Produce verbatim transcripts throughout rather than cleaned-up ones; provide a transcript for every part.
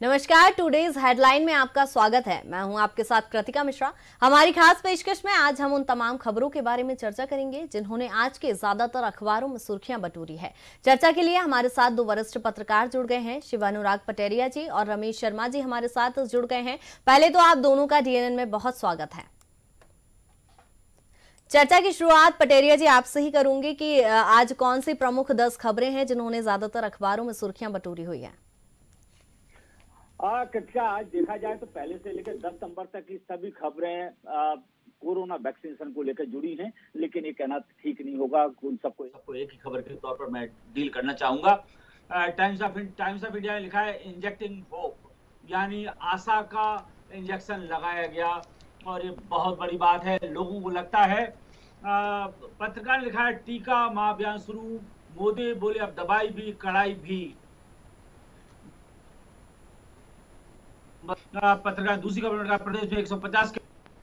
नमस्कार, today's headline में आपका स्वागत है। मैं हूं आपके साथ कृतिका मिश्रा। हमारी खास पेशकश में आज हम उन तमाम खबरों के बारे में चर्चा करेंगे जिन्होंने आज के ज्यादातर अखबारों में सुर्खियां बटोरी है। चर्चा के लिए हमारे साथ दो वरिष्ठ पत्रकार जुड़ गए हैं, शिवानुराग पटेरिया जी और रमेश शर्मा जी हमारे साथ जुड़ गए हैं। पहले तो आप दोनों का डीएनएन में बहुत स्वागत है। चर्चा की शुरुआत पटेरिया जी आपसे ही करूंगी कि आज कौन सी प्रमुख दस खबरें हैं जिन्होंने ज्यादातर अखबारों में सुर्खियां बटोरी हुई है। कृतिका, आज देखा जाए तो पहले से लेकर दस सितंबर तक की सभी खबरें कोरोना वैक्सीनेशन को लेकर जुड़ी हैं, लेकिन ये कहना ठीक नहीं होगा। उन सबको सबको एक ही खबर के तौर पर मैं डील करना चाहूंगा। Times of Times of India ने लिखा है इंजेक्टिंग होप, यानी आशा का इंजेक्शन लगाया गया और ये बहुत बड़ी बात है। लोगों को लगता है, पत्रकार ने लिखा है टीका महाअभियान शुरू, मोदी बोले अब दवाई भी कड़ाई भी। पत्रकार दूसरी खबर का प्रदेश में एक सौ पचास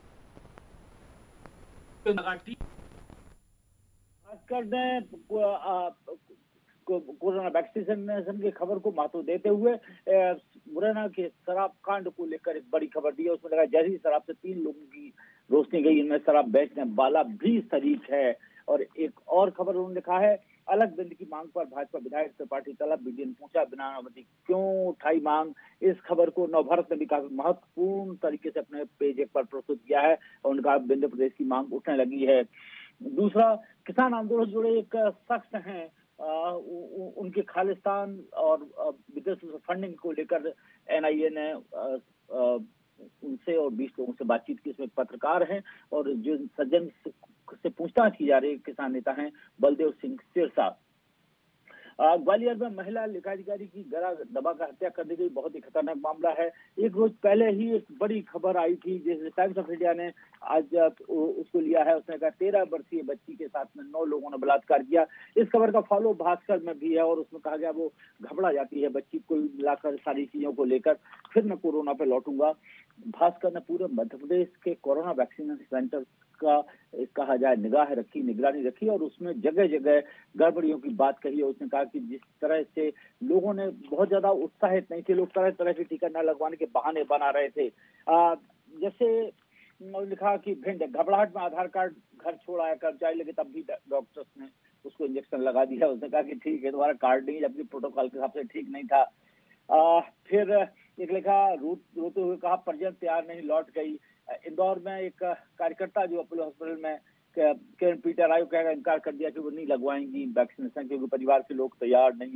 कोरोना वैक्सीनेशन की खबर को महत्व देते हुए मुरैना के शराब कांड को लेकर एक बड़ी खबर दी है। उसमें लगा जहरी शराब से तीन लोगों की रोशनी गई, इनमें शराब बेचने वाला भी शरीक है। और एक और खबर उन्होंने लिखा है अलग बिंद की मांग पर भाजपा विधायक त्रिपाठी तलब, बीडी ने पूछा बनावटी क्यों उठाई मांग। इस खबर को नवभारत ने भी काफी महत्वपूर्ण तरीके से अपने पेज एक पर प्रस्तुत किया है और उनका बिंद प्रदेश की मांग उठने लगी है। दूसरा, किसान आंदोलन से जुड़े एक शख्स हैं, आ, उ, उनके खालिस्तान और विदेश से फंडिंग को लेकर एनआईए ने आ, आ, उनसे और बीस लोगों से बातचीत की। इसमें पत्रकार हैं और जो सज्जन से पूछताछ की जा रही है किसान नेता हैं बलदेव सिंह सिरसा। ग्वालियर में महिला लेखाधिकारी की गला दबाकर हत्या कर दी गई, बहुत ही खतरनाक मामला है। एक रोज पहले ही एक बड़ी खबर आई थी जिसे टाइम्स ऑफ इंडिया ने आज उसको लिया है। उसने कहा तेरह वर्षीय बच्ची के साथ में नौ लोगों ने बलात्कार किया। इस खबर का फॉलो भास्कर में भी है और उसमें कहा गया वो घबरा जाती है बच्ची को मिलाकर सारी चीजों को लेकर। फिर मैं कोरोना पे लौटूंगा। भास्कर ने पूरे मध्य प्रदेश के कोरोना वैक्सीनेशन सेंटर का कहा जाए निगाह रखी, निगरानी रखी और उसमें जगह जगह गड़बड़ियों की बात कही है। उसने कहा कि जिस तरह से लोगों ने बहुत ज्यादा उत्साहित नहीं थे, लोग तरह तरह के टीका न लगवाने के बहाने बना रहे थे। आ, जैसे लिखा कि भिंड घबराहट में आधार कार्ड घर छोड़ आया कर्मचारी, लेकिन तब भी डॉक्टर्स ने उसको इंजेक्शन लगा दिया। उसने कहा कि ठीक है तुम्हारा कार्ड नहीं, जबकि प्रोटोकॉल के हिसाब से ठीक नहीं था। आ, फिर एक लिखा रोते हुए कहा परिजन तैयार नहीं लौट गई। इंदौर में एक कार्यकर्ता जो अपोलो हॉस्पिटल में किरण पीटर आयु का इनकार कर दिया कि वो नहीं लगवाएंगी वैक्सीनेशन क्योंकि परिवार के लोग तैयार नहीं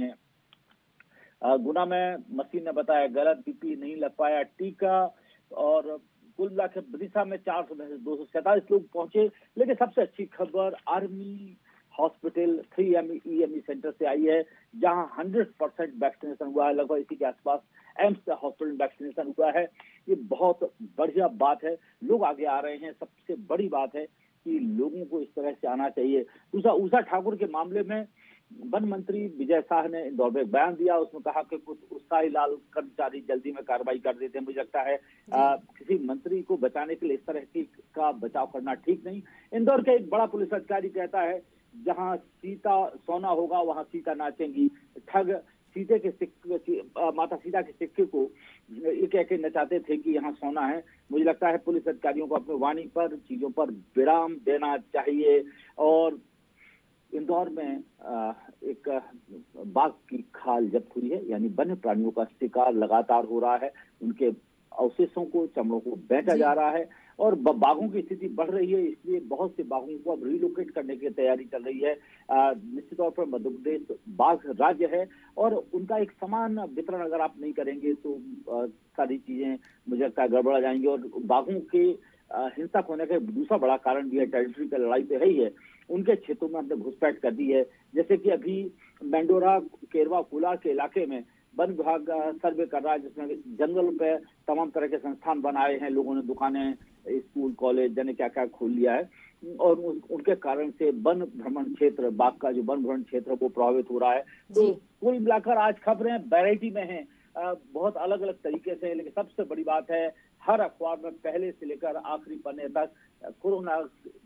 है। गुना में मशीन ने बताया गलत, बीपी नहीं लग पाया टीका। और कुल मिलाकर विदिशा में चार सौ में से दो सौ सैंतालीस लोग पहुंचे। लेकिन सबसे अच्छी खबर army hospital three M E M E centre से आई है, जहां हंड्रेड परसेंट वैक्सीनेशन हुआ है। लगभग इसी के आसपास एम्स हॉस्पिटल वैक्सीनेशन हुआ है। ये बहुत बढ़िया बात है, लोग आगे आ रहे हैं। सबसे बड़ी बात है कि लोगों को इस तरह से आना चाहिए। दूसरा, उषा ठाकुर के मामले में वन मंत्री विजय शाह ने इंदौर में बयान दिया। उसमें कहा कि कुछ उत्साही लाल कर्मचारी जल्दी में कार्रवाई कर देते हैं। मुझे लगता है आ, किसी मंत्री को बचाने के लिए इस तरह की का बचाव करना ठीक नहीं। इंदौर का एक बड़ा पुलिस अधिकारी कहता है जहां सीता सोना होगा वहां सीता नाचेंगी। ठग सीते के सिक्के, माता सीता के सिक्के को ये कह के नचाते थे कि यहाँ सोना है। मुझे लगता है पुलिस अधिकारियों को अपनी वाणी पर चीजों पर विराम देना चाहिए। और इंदौर में एक बाघ की खाल जब्त हुई है, यानी वन्य प्राणियों का शिकार लगातार हो रहा है। उनके अवशेषों को, चमड़ों को बेचा जा रहा है और बाघों की स्थिति बढ़ रही है। इसलिए बहुत से बाघों को अब रिलोकेट करने की तैयारी चल रही है। निश्चित तौर पर मध्य प्रदेश बाघ राज्य है और उनका एक समान वितरण अगर आप नहीं करेंगे तो आ, सारी चीजें मुझे लगता है गड़बड़ा जाएंगी। और बाघों के हिंसक होने का दूसरा बड़ा कारण भी है, टेरिटरी का लड़ाई तो है ही है, उनके क्षेत्रों में हमने घुसपैठ कर दी है। जैसे कि अभी मेंडोरा केरवा कुला के इलाके में वन विभाग सर्वे कर रहा है, जिसमें जंगल पे तमाम तरह के संस्थान बनाए हैं। लोगों ने दुकानें, स्कूल, कॉलेज जाने क्या क्या खोल लिया है और उनके कारण से वन भ्रमण क्षेत्र, बाघ का जो वन भ्रमण क्षेत्र वो प्रभावित हो रहा है। तो कुल मिलाकर आज खबरें वैरायटी में हैं, बहुत अलग अलग तरीके से। लेकिन सबसे बड़ी बात है हर अखबार में पहले से लेकर आखिरी पन्ने तक कोरोना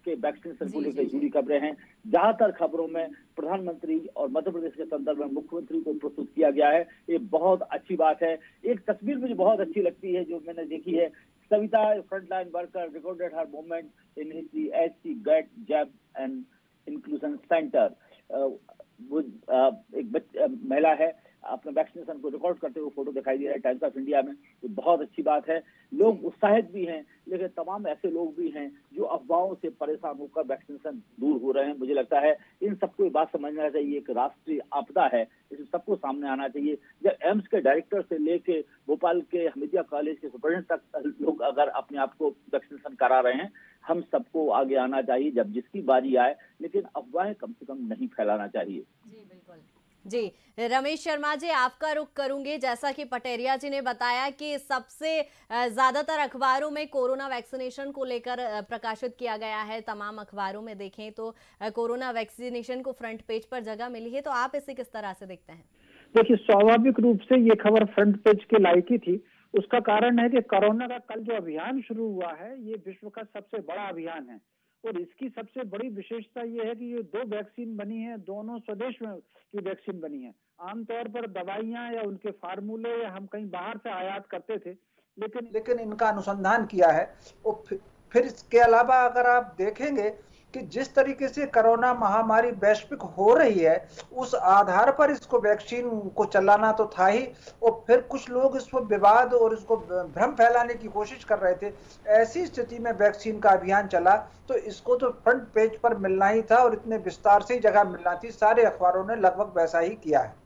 के वैक्सीनेशन को जी लेकर जी जुड़ी खबरें हैं। ज्यादातर खबरों में प्रधानमंत्री और मध्य प्रदेश के संदर्भ में मुख्यमंत्री को प्रस्तुत किया गया है, ये बहुत अच्छी बात है। एक तस्वीर मुझे बहुत अच्छी लगती है जो मैंने देखी है, सविता फ्रंटलाइन वर्कर रिकॉर्डेड हर moment in history as she get jab and inclusion centre. वो अ, एक बच, अ, महिला है, अपने वैक्सीनेशन को रिकॉर्ड करते हुए फोटो दिखाई दे रहा है टाइम्स ऑफ इंडिया में। तो बहुत अच्छी बात है, लोग उत्साहित भी हैं, लेकिन तमाम ऐसे लोग भी हैं जो अफवाहों से परेशान होकर वैक्सीनेशन दूर हो रहे हैं। मुझे लगता है इन सबको ये बात समझना चाहिए, एक राष्ट्रीय आपदा है, इसमें सबको सामने आना चाहिए। जब एम्स के डायरेक्टर से लेके भोपाल के हमीदिया कॉलेज के सुपरिटेंडेंट तक लोग अगर अपने आप को वैक्सीनेशन करा रहे हैं, हम सबको आगे आना चाहिए जब जिसकी बारी आए, लेकिन अफवाहें कम से कम नहीं फैलाना चाहिए। जी बिल्कुल। जी रमेश शर्मा जी, आपका रुख करूंगी। जैसा कि पटेरिया जी ने बताया कि सबसे ज्यादातर अखबारों में कोरोना वैक्सीनेशन को लेकर प्रकाशित किया गया है, तमाम अखबारों में देखें तो कोरोना वैक्सीनेशन को फ्रंट पेज पर जगह मिली है, तो आप इसे किस तरह से देखते हैं? देखिए, स्वाभाविक रूप से ये खबर फ्रंट पेज के लायक ही थी। उसका कारण है कि कोरोना का कल जो अभियान शुरू हुआ है, ये विश्व का सबसे बड़ा अभियान है और इसकी सबसे बड़ी विशेषता ये है कि ये दो वैक्सीन बनी है, दोनों स्वदेश में की वैक्सीन बनी है। आमतौर पर दवाइयां या उनके फार्मूले या हम कहीं बाहर से आयात करते थे, लेकिन लेकिन इनका अनुसंधान किया है। और फिर, फिर इसके अलावा अगर आप देखेंगे कि जिस तरीके से कोरोना महामारी वैश्विक हो रही है, उस आधार पर इसको वैक्सीन को चलाना तो था ही, और फिर कुछ लोग इसको विवाद और इसको भ्रम फैलाने की कोशिश कर रहे थे। ऐसी स्थिति में वैक्सीन का अभियान चला तो इसको तो फ्रंट पेज पर मिलना ही था और इतने विस्तार से जगह मिलना थी। सारे अखबारों ने लगभग वैसा ही किया है।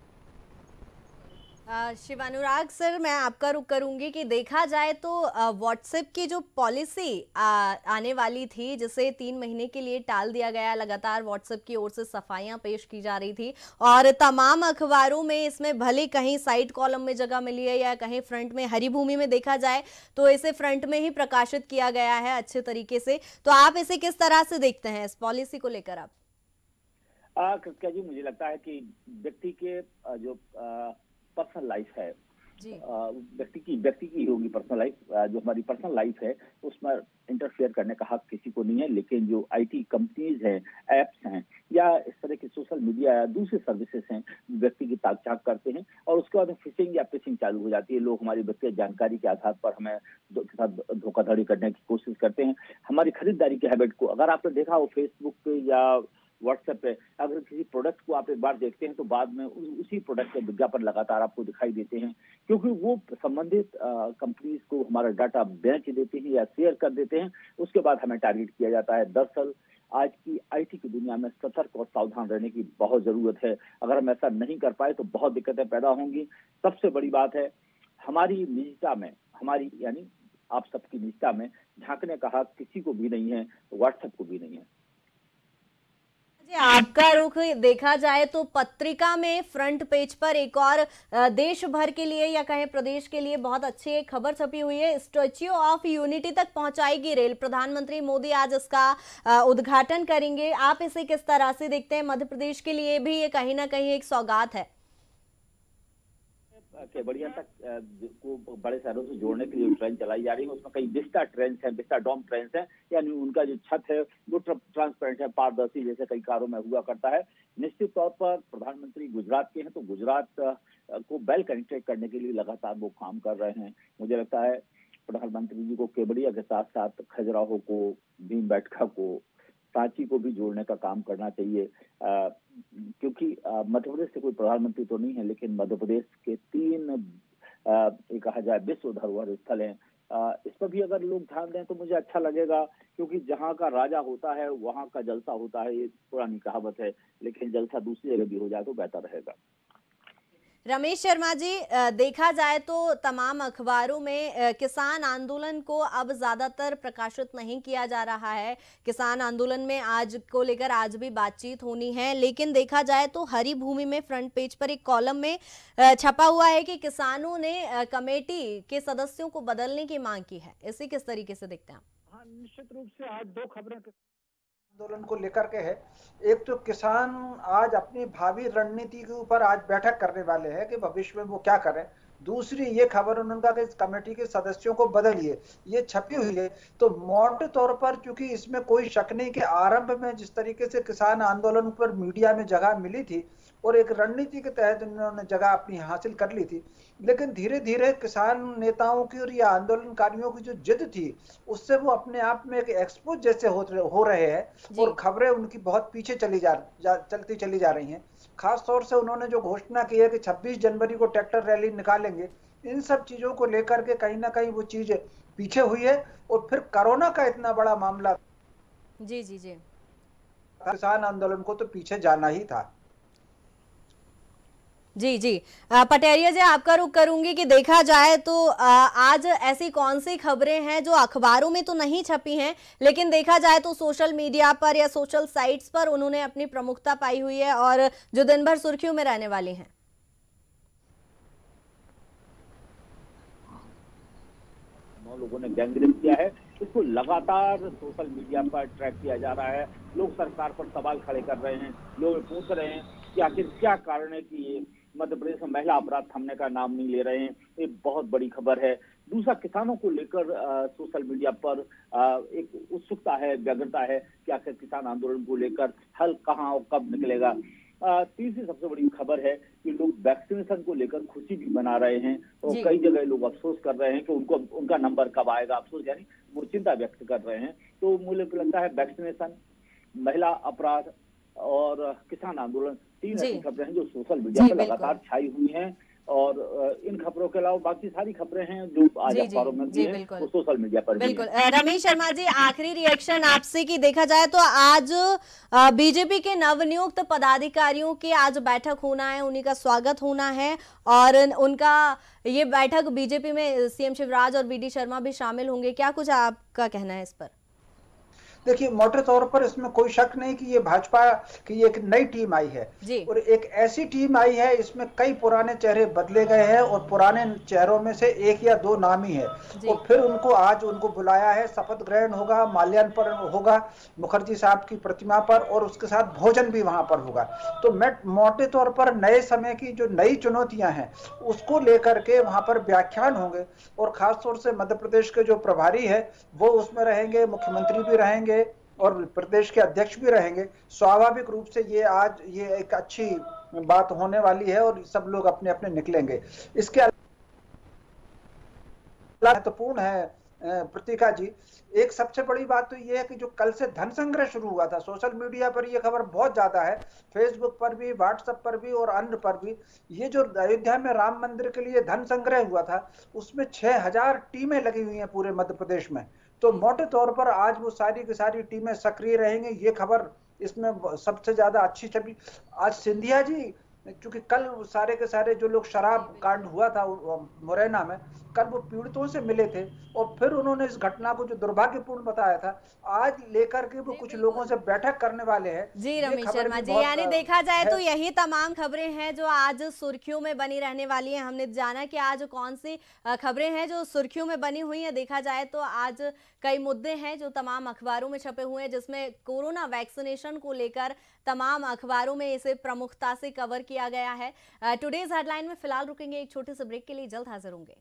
शिवानुराग सर, मैं आपका रुख करूंगी कि देखा जाए तो व्हाट्सएप की जो पॉलिसी आने वाली थी, जिसे तीन महीने के लिए टाल दिया गया, लगातार व्हाट्सएप की ओर से सफाइयां पेश की जा रही थी और तमाम अखबारों में इसमें भले कहीं साइड कॉलम में जगह मिली है या कहीं फ्रंट में, हरी भूमि में देखा जाए तो इसे फ्रंट में ही प्रकाशित किया गया है अच्छे तरीके से। तो आप इसे किस तरह से देखते हैं, इस पॉलिसी को लेकर? आप कृतिका जी, मुझे लगता है कि व्यक्ति के जो आ, पर्सनल लाइफ है, व्यक्ति की व्यक्ति की होगी पर्सनल लाइफ, जो हमारी पर्सनल लाइफ है उसमें इंटरफेयर करने का हक किसी को नहीं है। लेकिन जो आईटी कंपनीज हैं, एप्स हैं या इस तरह के सोशल मीडिया या दूसरे सर्विसेज हैं, व्यक्ति की ताक-झाक करते हैं और उसके बाद फिशिंग या फिशिंग चालू हो जाती है। लोग हमारी व्यक्तिगत जानकारी के आधार पर हमें साथ धोखाधड़ी करने की कोशिश करते हैं। हमारी खरीदारी के हैबिट को अगर आपने देखा हो फेसबुक पे या व्हाट्सएप पे, अगर किसी प्रोडक्ट को आप एक बार देखते हैं तो बाद में उसी प्रोडक्ट के विज्ञापन लगातार आपको दिखाई देते हैं, क्योंकि वो संबंधित कंपनीज को हमारा डाटा बेच देते हैं या शेयर कर देते हैं, उसके बाद हमें टारगेट किया जाता है। दरअसल आज की आईटी की दुनिया में सतर्क और सावधान रहने की बहुत जरूरत है। अगर हम ऐसा नहीं कर पाए तो बहुत दिक्कतें पैदा होंगी। सबसे बड़ी बात है हमारी निजता में, हमारी यानी आप सबकी निजता में झांकने का हक किसी को भी नहीं है, व्हाट्सएप को भी नहीं है। आपका रुख देखा जाए तो पत्रिका में फ्रंट पेज पर एक और देश भर के लिए या कहें प्रदेश के लिए बहुत अच्छी एक खबर छपी हुई है, स्टैच्यू ऑफ यूनिटी तक पहुंचाएगी रेल। प्रधानमंत्री मोदी आज इसका उद्घाटन करेंगे। आप इसे किस तरह से देखते हैं? मध्य प्रदेश के लिए भी ये कहीं ना कहीं एक सौगात है। केवड़िया तक को बड़े शहरों से जोड़ने के लिए ट्रेन चलाई जा रही है। उसमें कई विस्टा ट्रेन है, विस्टा डॉम ट्रेन है, यानी उनका जो छत है वो ट्रांसपेरेंट है, पारदर्शी, जैसे कई कारों में हुआ करता है। निश्चित तौर पर प्रधानमंत्री गुजरात के हैं तो गुजरात को वेल कनेक्टेड करने के लिए लगातार वो काम कर रहे हैं। मुझे लगता है प्रधानमंत्री जी को केवड़िया के साथ साथ खजुराहो को, भीमबेटका को, सांची को भी जोड़ने का काम करना चाहिए, आ, क्योंकि मध्य प्रदेश से कोई प्रधानमंत्री तो नहीं है, लेकिन मध्य प्रदेश के तीन आ, कहा जाए विश्व धरोहर स्थल हैं। इस पर भी अगर लोग ध्यान दें तो मुझे अच्छा लगेगा, क्योंकि जहाँ का राजा होता है वहाँ का जलसा होता है, ये पुरानी कहावत है, लेकिन जलसा दूसरी जगह भी हो जाए तो बेहतर रहेगा। रमेश शर्मा जी, देखा जाए तो तमाम अखबारों में किसान आंदोलन को अब ज्यादातर प्रकाशित नहीं किया जा रहा है। किसान आंदोलन में आज को लेकर आज भी बातचीत होनी है, लेकिन देखा जाए तो हरी भूमि में फ्रंट पेज पर एक कॉलम में छपा हुआ है कि किसानों ने कमेटी के सदस्यों को बदलने की मांग की है। इसे किस तरीके से देखते हैं आप? हाँ, निश्चित रूप से आज दो खबरें आंदोलन को लेकर के है। एक तो किसान आज अपनी भावी रणनीति के ऊपर आज बैठक करने वाले हैं कि भविष्य में वो क्या करें। दूसरी ये खबर उनका कि कमेटी के सदस्यों को बदलिए, ये छपी हुई है। तो मोटे तौर पर क्योंकि इसमें कोई शक नहीं कि आरंभ में जिस तरीके से किसान आंदोलन पर मीडिया में जगह मिली थी और एक रणनीति के तहत उन्होंने जगह अपनी हासिल कर ली थी, लेकिन धीरे धीरे किसान नेताओं की और या आंदोलनकारियों की जो जिद थी उससे वो अपने आप में एक एक्सपोज जैसे हो, हो रहे हैं और खबरें उनकी बहुत पीछे चली जा, जा चलती चली जा रही हैं। खास तौर से उन्होंने जो घोषणा की है कि छब्बीस जनवरी को ट्रैक्टर रैली निकालेंगे, इन सब चीजों को लेकर के कहीं ना कहीं वो चीज पीछे हुई है। और फिर कोरोना का इतना बड़ा मामला, जी जी जी, किसान आंदोलन को तो पीछे जाना ही था। जी जी, पटेरिया जी आपका रुख करूंगी कि देखा जाए तो आज ऐसी कौन सी खबरें हैं जो अखबारों में तो नहीं छपी हैं, लेकिन देखा जाए तो सोशल मीडिया पर या सोशल साइट्स पर उन्होंने अपनी प्रमुखता पाई हुई है और जो दिन भर सुर्खियों में रहने वाली हैं। नौ लोगों ने गैंगरेप किया है, इसको लगातार सोशल मीडिया पर ट्रैक किया जा रहा है। लोग सरकार पर सवाल खड़े कर रहे हैं, लोग पूछ रहे हैं कि आखिर क्या कारण है कि ये मध्य प्रदेश में महिला अपराध थमने का नाम नहीं ले रहे हैं। ये बहुत बड़ी खबर है। दूसरा, किसानों को लेकर सोशल मीडिया पर आ, एक उत्सुकता है, व्यग्रता है कि आखिर किसान आंदोलन को लेकर हल कहाँ और कब निकलेगा। तीसरी सबसे बड़ी खबर है कि लोग वैक्सीनेशन को लेकर खुशी भी मना रहे हैं और कई जगह लोग अफसोस कर रहे हैं कि उनको उनका नंबर कब आएगा। अफसोस यानी वो चिंता व्यक्त कर रहे हैं। तो मुझे लगता है वैक्सीनेशन, महिला अपराध और किसान आंदोलन तीन ऐसी खबरें हैं जो सोशल मीडिया पर लगातार छाई हुई हैं। और इन खबरों के अलावा बाकी सारी खबरें हैं जो आज अखबारों में भी हैं, वो सोशल मीडिया पर बिल्कुल। रमेश शर्मा जी, आखिरी रिएक्शन आपसे कि देखा जाए तो आज बीजेपी के नवनियुक्त पदाधिकारियों की आज बैठक होना है, उन्हीं का स्वागत होना है और उनका ये बैठक बीजेपी में सीएम शिवराज और वीडी शर्मा भी शामिल होंगे। क्या कुछ आपका कहना है इस पर? देखिए, मोटे तौर पर इसमें कोई शक नहीं कि ये भाजपा की एक नई टीम आई है और एक ऐसी टीम आई है, इसमें कई पुराने चेहरे बदले गए हैं और पुराने चेहरों में से एक या दो नाम ही है। और फिर उनको आज उनको बुलाया है, शपथ ग्रहण होगा, माल्यार्पण होगा मुखर्जी साहब की प्रतिमा पर और उसके साथ भोजन भी वहां पर होगा। तो मैं मोटे तौर पर नए समय की जो नई चुनौतियां हैं उसको लेकर के वहां पर व्याख्यान होंगे और खासतौर से मध्य प्रदेश के जो प्रभारी है वो उसमें रहेंगे, मुख्यमंत्री भी रहेंगे और प्रदेश के अध्यक्ष भी रहेंगे। स्वाभाविक रूप से ये आज ये एक अच्छी बात होने वाली है और सब लोग अपने अपने निकलेंगे। इसके महत्वपूर्ण है प्रतिका जी, एक सबसे बड़ी बात तो ये है कि जो कल से धन संग्रह शुरू हुआ था, सोशल मीडिया पर ये खबर बहुत ज्यादा है, फेसबुक पर भी, व्हाट्सएप पर भी और अन्य पर भी, ये जो अयोध्या में राम मंदिर के लिए धन संग्रह हुआ था उसमें छह हजार टीमें लगी हुई हैं पूरे मध्य प्रदेश में। तो मोटे तौर पर आज वो सारी की सारी टीमें सक्रिय रहेंगे। ये खबर इसमें सबसे ज्यादा अच्छी छवि आज सिंधिया जी, क्योंकि कल सारे के सारे जो लोग शराब कांड हुआ था मुरैना में, कल वो पीड़ितों से मिले थे और फिर उन्होंने इस घटना को जो दुर्भाग्यपूर्ण बताया था, आज लेकर के वो कुछ लोगों से बैठक करने वाले हैं। जी रमेश शर्मा जी, यानी देखा जाए तो यही तमाम खबरें हैं जो आज सुर्खियों में बनी रहने वाली हैं। हमने जाना कि आज कौन सी खबरें हैं जो सुर्खियों में बनी हुई हैं। देखा जाए तो आज कई मुद्दे हैं जो तमाम अखबारों में छपे हुए हैं, जिसमें कोरोना वैक्सीनेशन को लेकर तमाम अखबारों में इसे प्रमुखता से कवर किया गया है। टुडेज हेडलाइन में फिलहाल रुकेंगे एक छोटे से ब्रेक के लिए, जल्द हाजिर होंगे।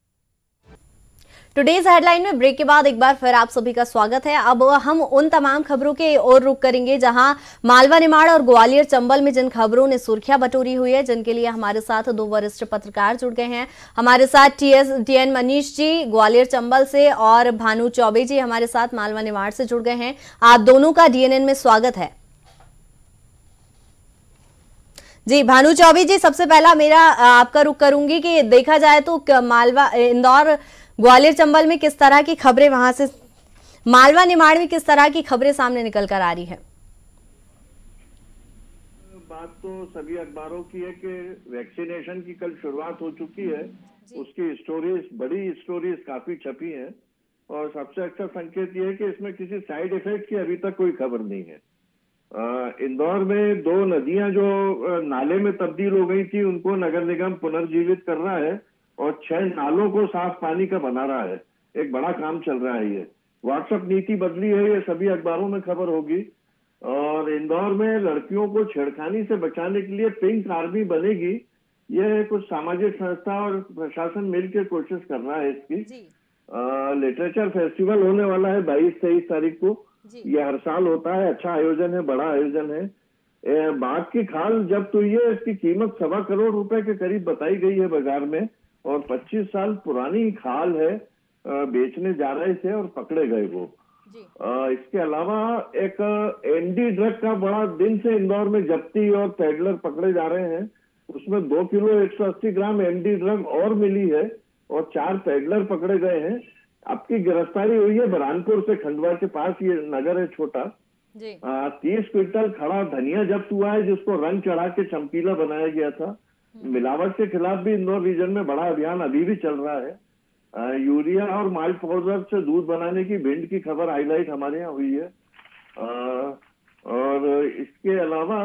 टुडेज हेडलाइन में ब्रेक के बाद एक बार फिर आप सभी का स्वागत है। अब हम उन तमाम खबरों के ओर रुख करेंगे जहां मालवा निमाड़ और ग्वालियर चंबल में जिन खबरों ने सुर्खियां बटोरी हुई है, जिनके लिए हमारे साथ दो वरिष्ठ पत्रकार जुड़ गए हैं। हमारे साथ टीएस टीएन मनीष जी ग्वालियर चंबल से और भानु चौबे जी हमारे साथ मालवा निमाड़ से जुड़ गए हैं। आप दोनों का डीएनएन में स्वागत है। जी भानु चौबे जी, सबसे पहला मेरा आपका रुख करूंगी कि देखा जाए तो मालवा इंदौर ग्वालियर चंबल में किस तरह की खबरें, वहां से मालवा निमाड़ में किस तरह की खबरें सामने निकल कर आ रही है? बात तो सभी अखबारों की है कि वैक्सीनेशन की कल शुरुआत हो चुकी है, उसकी स्टोरीज, बड़ी स्टोरीज काफी छपी हैं और सबसे अच्छा संकेत ये है कि इसमें किसी साइड इफेक्ट की अभी तक कोई खबर नहीं है। इंदौर में दो नदियां जो नाले में तब्दील हो गई थी उनको नगर निगम पुनर्जीवित कर रहा है और छह नालों को साफ पानी का बना रहा है। एक बड़ा काम चल रहा है। ये व्हाट्सएप नीति बदली है, ये सभी अखबारों में खबर होगी। और इंदौर में लड़कियों को छेड़खानी से बचाने के लिए पिंक आर्मी बनेगी ये कुछ सामाजिक संस्था और प्रशासन मिलकर कोशिश कर रहा है इसकी। लिटरेचर फेस्टिवल होने वाला है बाईस तेईस तारीख को। ये हर साल होता है, अच्छा आयोजन है, बड़ा आयोजन है। ए, बाघ की खाल जब तो ये इसकी कीमत सवा करोड़ रुपए के करीब बताई गई है बाजार में, और पच्चीस साल पुरानी खाल है। बेचने जा रहे थे और पकड़े गए वो। आ, इसके अलावा एक एनडी ड्रग का बड़ा दिन से इंदौर में जब्ती और पेडलर पकड़े जा रहे हैं। उसमें दो किलो एक सौ अस्सी ग्राम एनडी ड्रग और मिली है और चार पेडलर पकड़े गए हैं। आपकी गिरफ्तारी हुई है बरहानपुर से, खंडवा के पास ये नगर है छोटा। तीस क्विंटल खड़ा धनिया जब्त हुआ है जिसको रंग चढ़ा के चमकीला बनाया गया था। मिलावट के खिलाफ भी इंदौर रीजन में बड़ा अभियान अभी भी चल रहा है। आ, यूरिया और माल्ट पाउडर से दूध बनाने की भिंड की खबर हाईलाइट हमारे यहाँ हुई है। आ, और इसके अलावा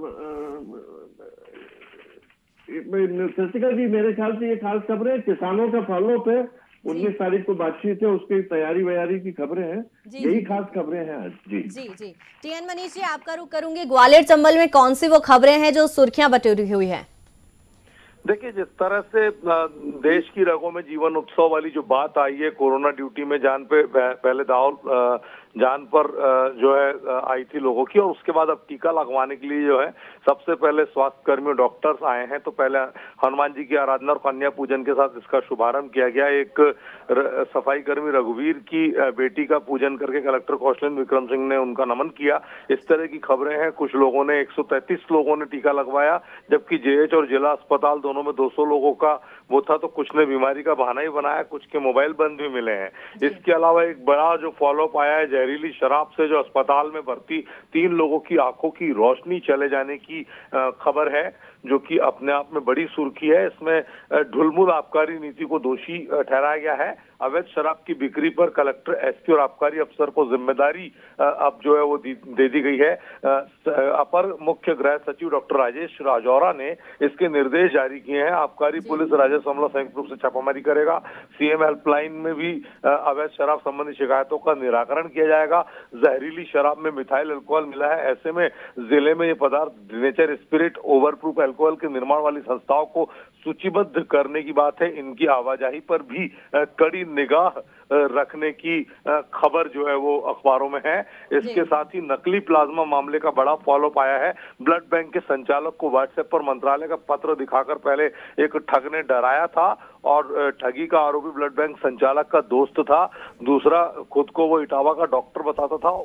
कृतिका जी, मेरे ख्याल से ये खास खबरें किसानों का फॉलोअप है। उन्नीस तारीख को बातचीत है, उसकी तैयारी वैयारी की खबरें हैं। यही खास खबरें हैं आज। जी जी जी टी एन मनीष जी, आपका रुख करूंगी। ग्वालियर चंबल में कौन सी वो खबरें हैं जो सुर्खियां बटोरी हुई है? देखिए, जिस तरह से देश की रगों में जीवन उत्सव वाली जो बात आई है, कोरोना ड्यूटी में जान पे पहले दाव जान पर जो है आई थी लोगों की, और उसके बाद अब टीका लगवाने के लिए जो है सबसे पहले स्वास्थ्य कर्मी और डॉक्टर्स आए हैं। तो पहले हनुमान जी की आराधना और कन्या पूजन के साथ इसका शुभारंभ किया गया। एक सफाई कर्मी रघुवीर की बेटी का पूजन करके कलेक्टर कौशलेंद्र विक्रम सिंह ने उनका नमन किया। इस तरह की खबरें हैं। कुछ लोगों ने एक सौ तैंतीस लोगों ने टीका लगवाया, जबकि जेएच और जिला अस्पताल दोनों में दो सौ लोगों का वो था, तो कुछ ने बीमारी का बहाना ही बनाया, कुछ के मोबाइल बंद भी मिले हैं। इसके अलावा एक बड़ा जो फॉलोअप आया है, जहरीली शराब से जो अस्पताल में भर्ती तीन लोगों की आंखों की रोशनी चले जाने की खबर है, जो कि अपने आप में बड़ी सुर्खी है। इसमें ढुलमुल आबकारी नीति को दोषी ठहराया गया है। अवैध शराब की बिक्री पर कलेक्टर, एसपी और आबकारी अफसर को जिम्मेदारी अब जो है वो दे दी गई है। अपर मुख्य गृह सचिव डॉक्टर राजेश राजौरा ने इसके निर्देश जारी किए हैं। आबकारी पुलिस राजस्व मामला संयुक्त रूप से छापामारी करेगा। सीएम हेल्पलाइन में भी अवैध शराब संबंधी शिकायतों का निराकरण किया जाएगा। जहरीली शराब में मिथाइल अल्कोहल मिला है, ऐसे में जिले में ये पदार्थ नेचर स्पिरिट ओवरप्रूफ अल्कोहल के निर्माण वाली संस्थाओं को सूचीबद्ध करने की बात है। इनकी आवाजाही पर भी कड़ी निगाह रखने की खबर जो है वो अखबारों में है। इसके साथ ही नकली प्लाज्मा मामले का बड़ा फॉलोअप आया है। ब्लड बैंक के संचालक को व्हाट्सएप पर मंत्रालय का पत्र दिखाकर पहले एक ठग ने डराया था, और ठगी का आरोपी ब्लड बैंक संचालक का दोस्त था। दूसरा खुद को वो इटावा का डॉक्टर बताता था।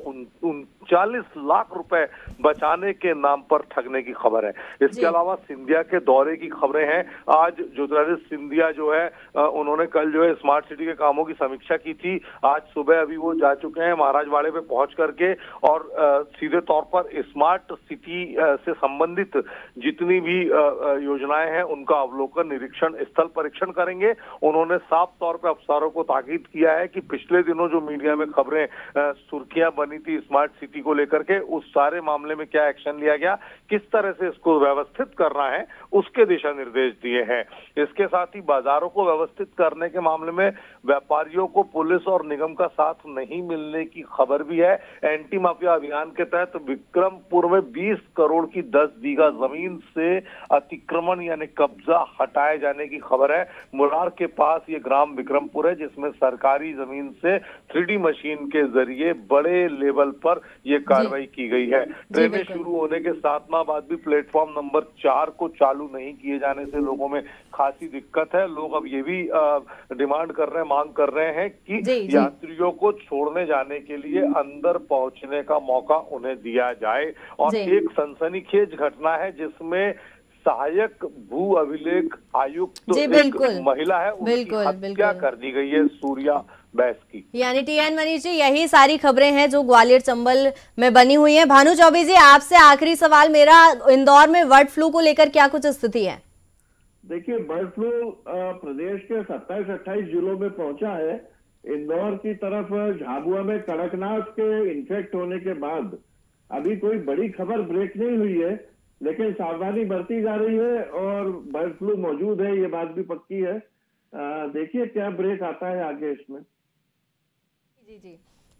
उनचालीस लाख रुपए बचाने के नाम पर ठगने की खबर है। इसके अलावा सिंधिया के दौरे की खबरें हैं। आज ज्योतिरादित्य सिंधिया जो है उन्होंने कल जो है स्मार्ट सिटी के कामों की समीक्षा की थी। आज सुबह अभी वो जा चुके हैं महाराजवाड़े पे पहुंच करके, और सीधे तौर पर स्मार्ट सिटी से संबंधित जितनी भी योजनाएं हैं उनका अवलोकन, निरीक्षण, स्थल परीक्षण करेंगे। उन्होंने साफ तौर पे अफसरों को ताकीद किया है कि पिछले दिनों जो मीडिया में खबरें सुर्खियां बनी थी स्मार्ट सिटी को लेकर के, उस सारे मामले में क्या एक्शन लिया गया, किस तरह से इसको व्यवस्थित करना है, उसके दिशा निर्देश दिए हैं। इसके साथ ही बाजारों को व्यवस्थित करने के मामले में व्यापारियों को पुलिस और निगम का साथ नहीं मिलने की खबर भी है। एंटी माफिया अभियान के तहत विक्रमपुर में बीस करोड़ की दस बीघा जमीन से अतिक्रमण यानी कब्जा हटाए जाने की खबर है। मुरार के पास ये ग्राम विक्रमपुर है, जिसमें सरकारी जमीन से थ्री डी मशीन के जरिए बड़े लेवल पर यह कार्रवाई की गई है। ट्रेनें शुरू होने के सात माह बाद भी प्लेटफॉर्म नंबर चार को चालू नहीं किए जाने से लोगों में खासी दिक्कत है। लोग अब ये भी डिमांड कर रहे हैं, मांग कर रहे हैं कि जी, जी। यात्रियों को छोड़ने जाने के लिए अंदर पहुंचने का मौका उन्हें दिया जाए। और एक सनसनीखेज घटना है जिसमें सहायक भू अभिलेख आयुक्त तो एक महिला है, उनकी हत्या कर दी गई है सूर्या बैस की। यानी टी एन मनीष जी, यही सारी खबरें हैं जो ग्वालियर चंबल में बनी हुई हैं। भानु चौबे जी, आपसे आखिरी सवाल मेरा, इंदौर में बर्ड फ्लू को लेकर क्या कुछ स्थिति है? देखिए, बर्ड फ्लू प्रदेश के सत्ताईस अट्ठाईस जिलों में पहुंचा है। इंदौर की तरफ झाबुआ में कड़कनाथ के इन्फेक्ट होने के बाद अभी कोई बड़ी खबर ब्रेक नहीं हुई है, लेकिन सावधानी बरती जा रही है और बर्ड फ्लू मौजूद है, ये बात भी पक्की है। देखिए क्या ब्रेक आता है आगे इसमें। जी जी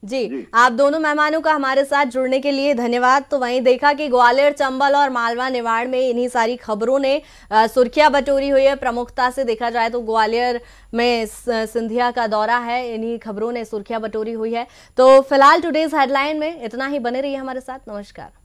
जी, जी आप दोनों मेहमानों का हमारे साथ जुड़ने के लिए धन्यवाद। तो वहीं देखा कि ग्वालियर, चंबल और मालवा निवाड़ में इन्हीं सारी खबरों ने सुर्खियां बटोरी हुई है। प्रमुखता से देखा जाए तो ग्वालियर में सिंधिया का दौरा है, इन्हीं खबरों ने सुर्खियां बटोरी हुई है। तो फिलहाल टुडेज हेडलाइन में इतना ही, बने रहिए हमारे साथ। नमस्कार।